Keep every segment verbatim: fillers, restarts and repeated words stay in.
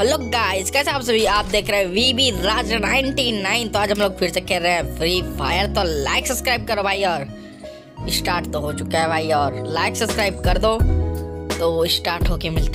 Hello guys, कैसे आप सभी। आप देख रहे हैं वीबी राज नाइनटी नाइन। तो आज हम लोग फिर से खेल रहे हैं फ्री फायर। तो लाइक सब्सक्राइब करो भाई। और स्टार्ट तो हो चुका है भाई, और लाइक सब्सक्राइब कर दो तो स्टार्ट होके मिलते।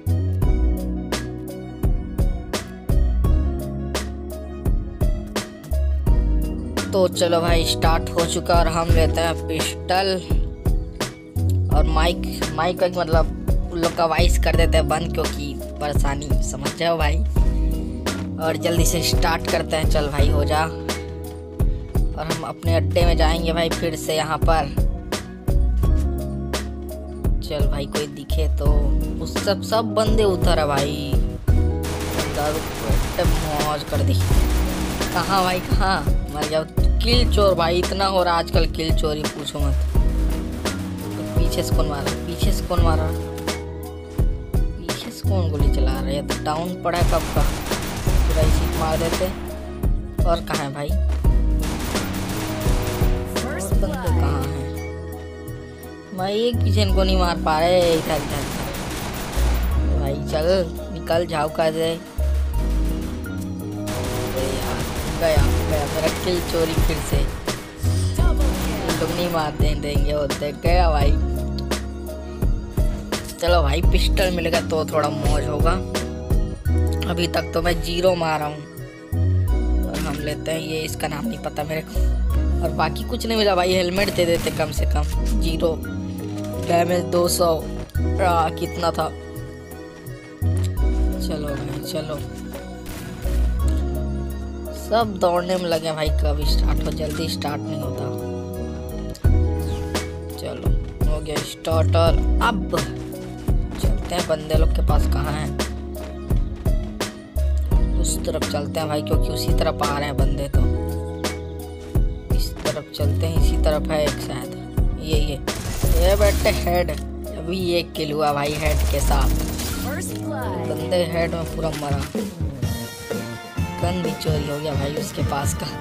तो चलो भाई, स्टार्ट हो चुका और हम लेते हैं पिस्टल और माइक माइक एक मतलब उन लोग का वॉइस कर देते हैं बंद, क्योंकि परेशानी समझ जाओ भाई। और जल्दी से स्टार्ट करते हैं। चल भाई हो जा। और हम अपने अड्डे में जाएंगे भाई फिर से यहाँ पर। चल भाई, कोई दिखे तो उस सब सब बंदे उतर है भाई। मौज कर दी। कहाँ भाई कहाँ मर गया। किल चोर भाई इतना हो रहा आजकल, किल चोरी पूछो मत। तो पीछे से कौन मारा, पीछे से कौन मारा, पीछे से कौन गोली चला रहा है। तो डाउन पड़ा है कब का, पूरा इसी मार देते। और कहाँ है भाई, और बंदे कहाँ हैं। मैं एक पीछे इनको नहीं मार पा रहे। इधर इधर भाई चल निकल, झाव का दे। गया गया मेरा किल चोरी फिर से। लोग नहीं मार दे देंगे होते। गया भाई। चलो भाई, पिस्टल मिल गया तो थोड़ा मौज होगा। अभी तक तो मैं जीरो मारा हूँ। और हम लेते हैं ये, इसका नाम नहीं पता मेरे को। और बाकी कुछ नहीं मिला भाई। हेलमेट दे देते कम से कम। जीरो डैमेज दो सौ कितना था। चलो भाई चलो, सब दौड़ने में लगे भाई। कब स्टार्ट हो, जल्दी स्टार्ट नहीं होता। चलो हो गया स्टार्ट। और अब चलते हैं बंदे लोग के पास। कहाँ हैं, उस तरफ चलते हैं भाई, क्योंकि उसी तरफ आ रहे हैं बंदे। तो इस तरफ चलते हैं, इसी तरफ है एक शायद। ये ये ये बैठे हेड। अभी एक किल हुआ भाई हेड के साथ। बंदे हेड में पूरा मरा। गन भी चोरी हो गया भाई उसके पास का।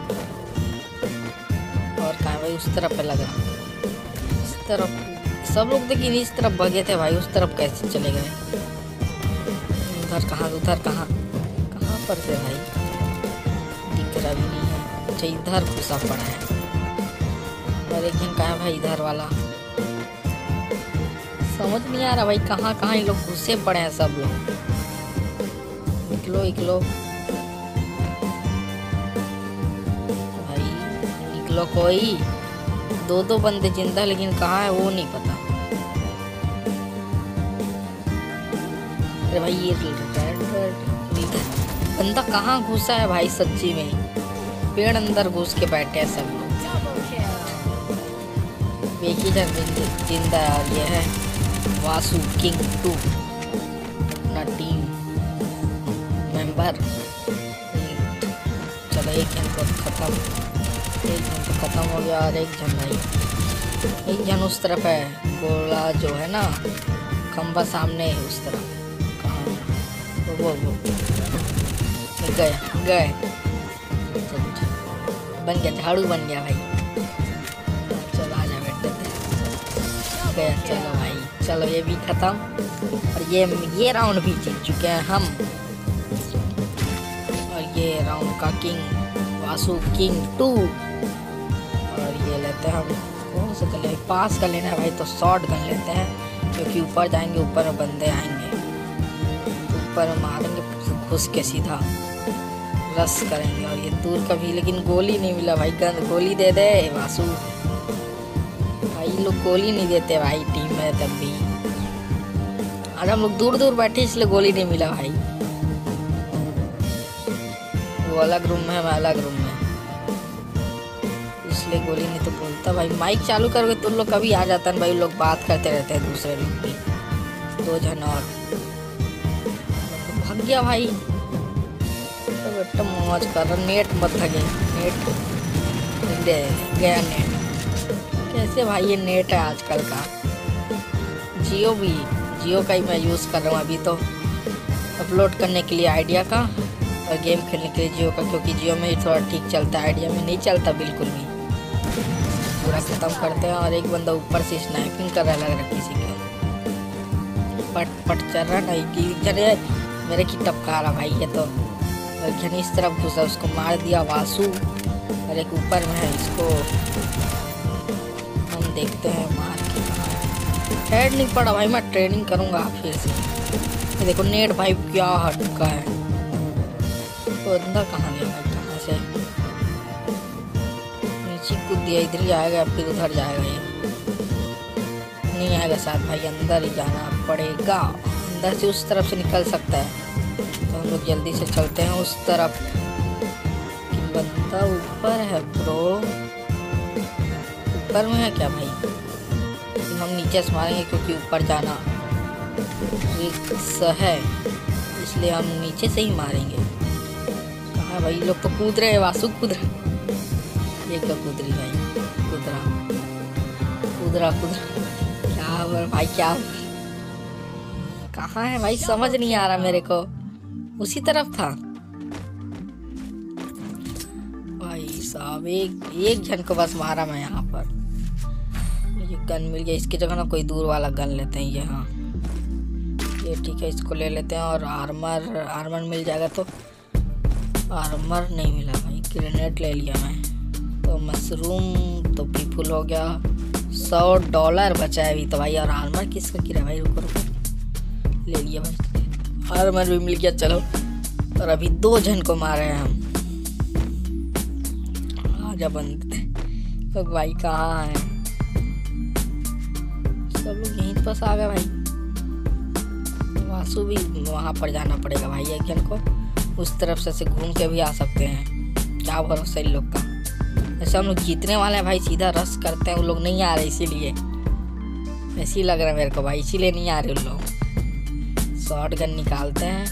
और कहाँ भाई, उस तरफ है लगा। इस तरफ सब लोग देखिए इस तरफ भगे थे भाई। उस तरफ कैसे चले गए। उधर कहाँ, उधर कहाँ कहाँ पर थे भाई, दिख रहा भी नहीं है। अच्छा इधर घुसा पड़ा है। और एक दिन कहाँ भाई, इधर वाला समझ नहीं आ रहा भाई। कहाँ कहाँ ये लोग घुसे पड़े हैं सब लोग। निकलो निकलो लो, कोई दो दो बंदे जिंदा, लेकिन कहाँ है वो नहीं पता। अरे भाई ये बंदा कहाँ घुसा है भाई सच्ची में। पेड़ अंदर घुस के बैठे हैं सब लोग। एक ही जन जिंदा है और ये है वासु किंग टू अपना टीम मेंबर। चलो एक जन को खत्म, एक जन तो खत्म हो गया। और एक जन भाई, एक जन उस तरफ है। गोला जो है ना, खंबा सामने है उस तरफ। कहाँ वो वो वो गए गए बन गया, झाड़ू बन गया भाई। चलो आ जा बैठते गया। चलो भाई चलो, ये भी खत्म। और ये ये राउंड भी जीत चुके हैं हम। और ये राउंड का किंग वासु किंग टू। और ये लेते हैं हम, कौन सा कर ले, पास कर लेना है भाई। तो शॉर्ट गन लेते हैं, क्योंकि ऊपर जाएंगे, ऊपर में बंदे आएंगे, ऊपर मारेंगे घुस के सीधा रस करेंगे। और ये दूर का भी, लेकिन गोली नहीं मिला भाई। गन गोली दे दे वासु भाई। लोग गोली नहीं देते भाई टीम में तब भी। और हम लोग दूर दूर बैठे इसलिए गोली नहीं मिला भाई। वो अलग रूम में है, मैं अलग रूम में, इसलिए गोली नहीं तो बोलता भाई। माइक चालू करोगे तो लोग कभी आ जाता है भाई। लोग बात करते रहते हैं दूसरे लोग भी। दो जन और तो भाग गया भाई। तो बेटा मौज कर रहा। नेट मत भगे, नेट दे गया नेट। कैसे भाई ये नेट है आजकल का। जियो भी, जियो का ही मैं यूज़ कर रहा हूँ अभी तो, अपलोड करने के लिए आइडिया का, और गेम खेलने के लिए जियो का, क्योंकि जियो में ही थोड़ा ठीक चलता है, आइडिया में नहीं चलता बिल्कुल भी। पूरा खत्म करते हैं। और एक बंदा ऊपर से स्नाइपिंग कर रहा है लग रहा है किसी के। पट पट चल रहा नहीं कि मेरे की टपका रहा भाई ये तो। और घनी इस तरफ घुसा, उसको मार दिया वासु। और एक ऊपर में है, इसको हम देखते हैं मार के। हेड नहीं पड़ा भाई, मैं ट्रेनिंग करूँगा फिर से। ये देखो नेट भाई क्या हटका है। तो अंदर कहाँ गया भाई, कहाँ से नीचे कूद दिया, इधर ही आएगा फिर उधर जाएगा। ये नहीं आएगा शायद भाई, अंदर ही जाना पड़ेगा। अंदर से उस तरफ से निकल सकता है, तो हम लोग जल्दी से चलते हैं उस तरफ। कि बंदा ऊपर है ब्रो, ऊपर में है क्या भाई? हम नीचे से मारेंगे क्योंकि ऊपर जाना रिस्क है, इसलिए हम नीचे से ही मारेंगे। कहाँ भाई लोग तो कूद रहे हैं, वासु कूद रहा, ये क्या कूद रही भाई, कूद रहा कूद रहा कूद रहा क्या हुआ भाई, क्या कहाँ है भाई, समझ नहीं आ रहा मेरे को। उसी तरफ था भाई साहब। एक एक जन को बस मारा मैं यहाँ पर। ये गन मिल गया, इसकी जगह ना कोई दूर वाला गन लेते हैं। ये हाँ ये ठीक है, इसको ले लेते हैं। और आर्मर आर्मर मिल जाएगा। तो आर्मर नहीं मिला भाई, ग्रेनेड ले लिया मैं। तो मशरूम तो भी फुल हो गया। सौ डॉलर बचा है अभी तो भाई। और आर्मर किसका गिरा भाई, रुको रुको, ले लिया भाई, आर्मर भी मिल गया। चलो, और अभी दो जन को मारे हैं हम। आजा बंदे तो भाई कहाँ है, सब लोग यहीं पास आ गए भाई। वासु भी वहाँ पर जाना पड़ेगा भाई, एक जन को उस तरफ से, से घूम के भी आ सकते हैं। क्या भरोसा इन लोग का। ऐसे हम लोग जीतने वाले हैं भाई, सीधा रश करते हैं। उन लोग नहीं आ रहे, इसीलिए ऐसे ही लग रहा है मेरे को भाई, इसीलिए नहीं आ रहे उन लोग। शॉर्ट गन निकालते हैं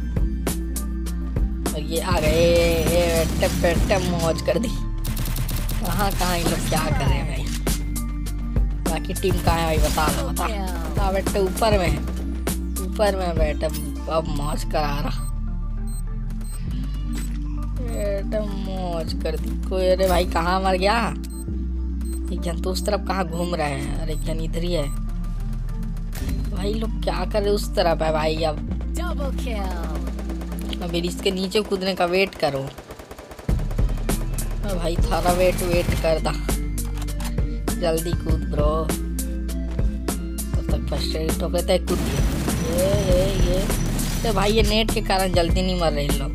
और ये आ गए, टप टप मौज कर दी। कहाँ कहाँ इन लोग क्या कर रहे हैं भाई। बाकी टीम कहाँ है भाई, बता दो बता बता बेटे। ऊपर में ऊपर में बैठे, अब मौज करा रहा बेटा, मौज कर दी कोई। अरे भाई कहाँ मर गया, एक जन तो उस तरफ कहाँ घूम रहे हैं, और एक जन इधर ही है भाई। लोग क्या कर रहे उस तरफ है भाई। अब अभी इसके नीचे कूदने का वेट करो भाई, थारा वेट वेट कर दा, जल्दी कूद ब्रो। तब तक फर्स्ट एड ठोक लेता है, कूद दिया। ये ये ये तो भाई ये नेट के कारण जल्दी नहीं मर रहे लोग।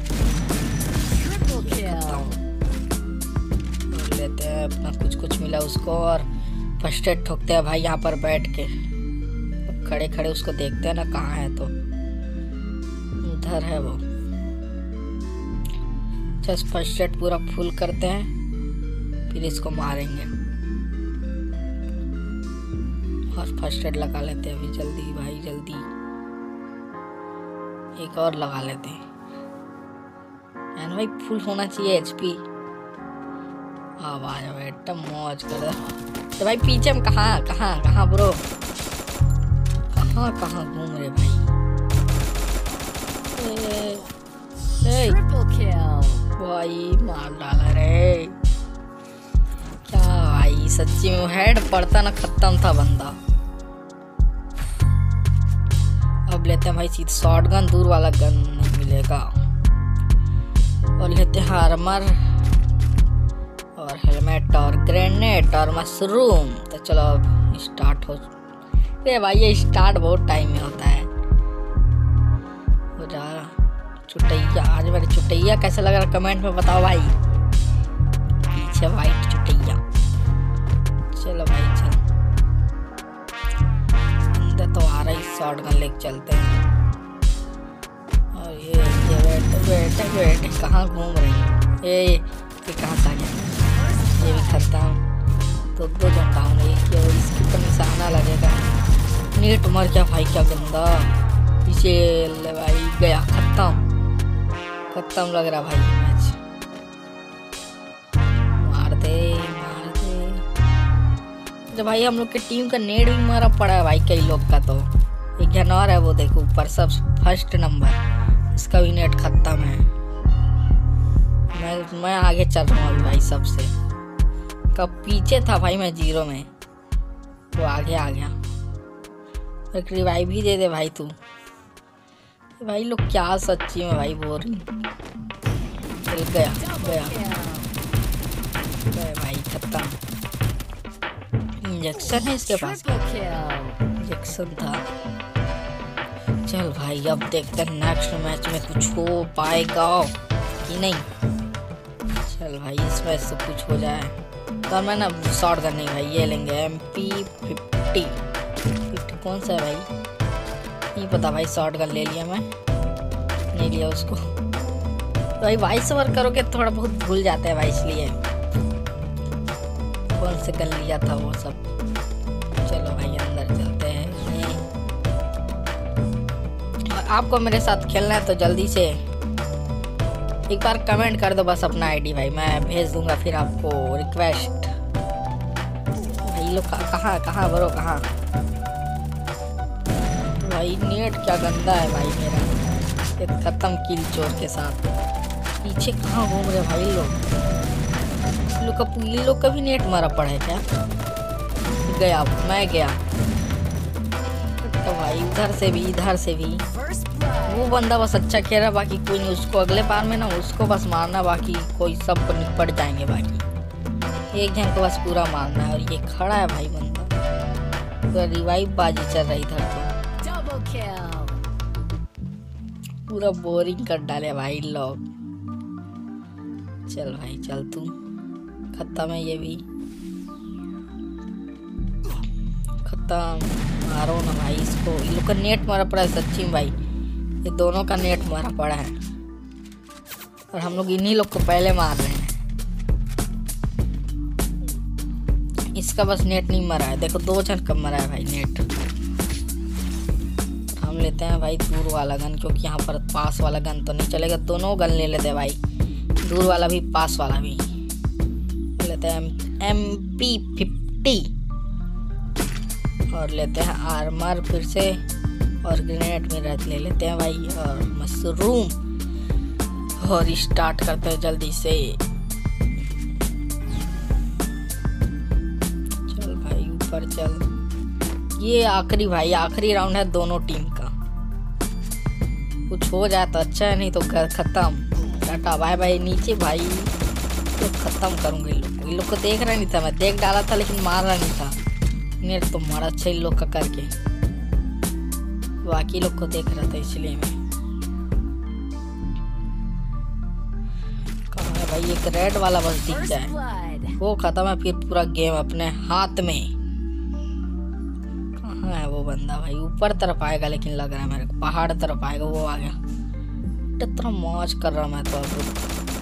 लेते हैं अपना, कुछ कुछ मिला उसको, और फर्स्ट एड ठोकते हैं भाई यहाँ पर बैठ के। अब खड़े खड़े उसको देखते हैं ना कहाँ है, तो उधर है वो। जस्ट फर्स्ट एड पूरा फुल करते हैं, फिर इसको मारेंगे। और फर्स्ट एड लगा लेते हैं अभी, जल्दी भाई जल्दी। एक और लगा लेते हैं यार भाई, फुल होना चाहिए एचपी। आवाज बेटा मौज कर रहा। तो भाई पीछे में कहाँ कहाँ कहाँ ब्रो, कहाँ कहाँ घूम रहे भाई। ए, ए, भाई मार डाला रे क्या भाई, सच्ची में हेड पड़ता ना खत्म था बंदा। अब लेते हैं भाई सीधा शॉटगन, दूर वाला गन नहीं मिलेगा। और लेते हैं आर्मर और हेलमेट और ग्रेनेड और मशरूम। तो चलो अब स्टार्ट हो। अरे भाई ये स्टार्ट बहुत टाइम में होता है। हो जा चुटैया, आज मेरी चुटैया कैसा लग रहा कमेंट में बताओ भाई। पीछे वाइट चुटैया। चलो भाई चल, अंदर तो आ रही, शॉटगन लेके चलते हैं। और ये ये बैठे बैठे बैठे कहाँ घूम रही है ये, ये कहाँ से आ गया, ये भी खत्म। तो दो जन डाउन है, ये इसके ऊपर निशाना लगेगा। नेट मर गया भाई, क्या गंदा। पीछे ले भाई, गया खत्म खत्म लग रहा भाई मैच। मार दे मार दे। जब भाई हम लोग के टीम का नेट भी मारा पड़ा है भाई कई लोग का। तो एक जन और है वो देखो ऊपर, सब फर्स्ट नंबर, उसका भी नेट खत्म है। मैं मैं आगे चल रहा हूँ अभी भाई सबसे। कब पीछे था भाई मैं जीरो में, तो आगे आ गया। एक रिवाइव भी दे दे भाई तू। भाई लोग क्या सच्ची में भाई बोरिंग। चल गया गया गया भाई, खत्म। इंजेक्शन है इसके पास, इंजेक्शन था। चल भाई अब देखते हैं नेक्स्ट मैच में कुछ हो पाएगा कि नहीं। चल भाई इस मैच से कुछ हो जाए तो मैं ना शॉर्ट गन नहीं भाई, ये लेंगे एम पी फिफ्टी। फिफ्टी कौन सा है भाई नहीं पता भाई। शॉर्ट गन ले लिया, मैं नहीं लिया उसको भाई। वॉइस ओवर करोगे थोड़ा बहुत भूल जाते हैं भाई, इसलिए कौन से गन लिया था वो सब। चलो भाई अंदर चलते हैं। आपको मेरे साथ खेलना है तो जल्दी से एक बार कमेंट कर दो बस अपना आईडी भाई, मैं भेज दूंगा फिर आपको रिक्वेस्ट। भाई लोग कहाँ कहाँ बरो कहाँ भाई। नेट क्या गंदा है भाई मेरा, ये खत्म किल चोर के साथ। पीछे कहाँ घूम रहे भाई लोग। लोग का ये लोग का भी नेट मारा पड़ा है क्या। गया मैं गया तो भाई, उधर से भी इधर से भी। वो बंदा बस अच्छा खेल रहा, बाकी कोई नहीं। उसको अगले बार में ना उसको बस मारना, बाकी कोई सब निपट जाएंगे। बाकी एक जन को बस पूरा मारना है। और ये खड़ा है भाई बंदा, पूरा रिवाइव बाजी चल रही था तो पूरा बोरिंग कर डाले भाई लोग। चल भाई चल तू, खत्म है ये भी खत्म। मारो ना भाई इसको। ये लोग का नेट मारा पड़ा है सच्ची में भाई, ये दोनों का नेट मारा पड़ा है और हम लोग इन्हीं लोग को पहले मार रहे हैं। इसका बस नेट नहीं मरा है, देखो दो जन कम मरा है भाई नेट। हम लेते हैं भाई दूर वाला गन, क्योंकि यहाँ पर पास वाला गन तो नहीं चलेगा। दोनों गन ले लेते हैं भाई, दूर वाला भी पास वाला भी लेते हैं। एम पी फिफ्टी और लेते हैं आर्मर फिर से, और ग्रेनेड में ले लेते हैं भाई, और मशरूम। और स्टार्ट करते हैं जल्दी से। चल भाई ऊपर चल। ये आखिरी भाई आखिरी राउंड है दोनों टीम का। कुछ हो जाए तो अच्छा है, नहीं तो खत्म। Tata bye bye. नीचे भाई तो खत्म करूंगा इन लोग को। इन लोग को देख रहा नहीं था मैं, देख डाला था लेकिन मार रहा नहीं था। नेट तो मारा अच्छा इन लोग का करके, बाकी लोग को देख रहा था इसलिए मैं। कहाँ है भाई, एक रेड वाला बस दिख जाए वो खत्म है, फिर पूरा गेम अपने हाथ में। कहाँ है वो बंदा भाई, ऊपर तरफ आएगा लेकिन लग रहा है मेरे को पहाड़ तरफ आएगा। वो आ गया, इतना मौज कर रहा मैं तो। अब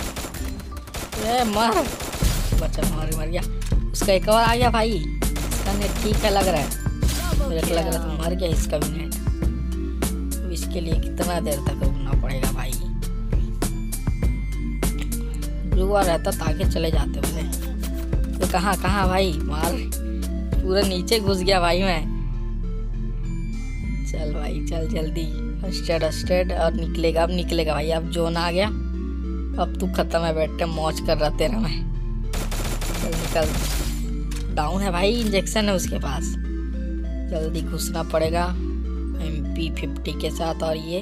ए मर बच्चा, मार मर गया। उसका एक और आ गया भाई, इसका नेट ठीक है लग रहा है, मेरे को लग रहा था मर गया इसका भी नेट। इसके लिए कितना देर तक रुकना पड़ेगा भाई। ब्लू रहता तो आगे चले जाते बोले। तो कहाँ कहाँ भाई, मार पूरा नीचे घुस गया भाई मैं। चल भाई चल जल्दी, स्टेड स्टेड और निकलेगा। अब निकलेगा भाई, अब जोन आ गया। अब तू खत्म है, बैठे मौज कर रहा तेरा मैं। चल निकल, डाउन है भाई, इंजेक्शन है उसके पास। जल्दी घुसना पड़ेगा एम पी फिफ्टी के साथ। और ये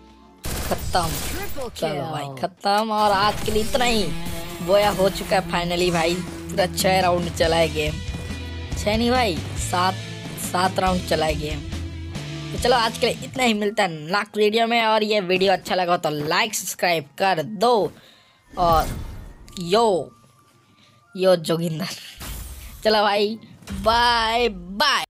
खत्म। चलो भाई खत्म। और आज के लिए इतना ही। बोया हो चुका है फाइनली भाई। पूरा छह राउंड चला है गेम, छह नहीं भाई सात सात राउंड चला है गेम। तो चलो आज के लिए इतना ही, मिलता है नेक्स्ट वीडियो में। और ये वीडियो अच्छा लगा तो लाइक सब्सक्राइब कर दो। और यो यो जोगिंदर। चलो भाई बाय बाय।